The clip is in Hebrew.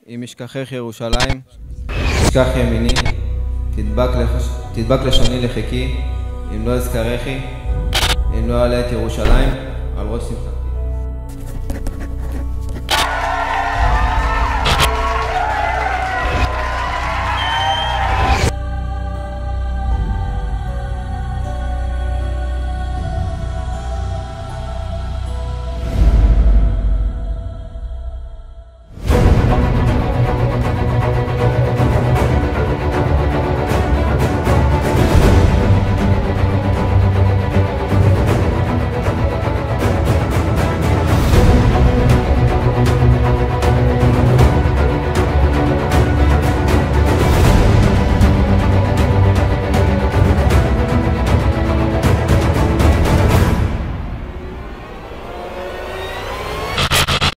אם אשכחך ירושלים, תשכח ימיני, תדבק לשוני לחיקי, אם לא אזכרכי, אם לא אעלה את ירושלים על ראש שמחה.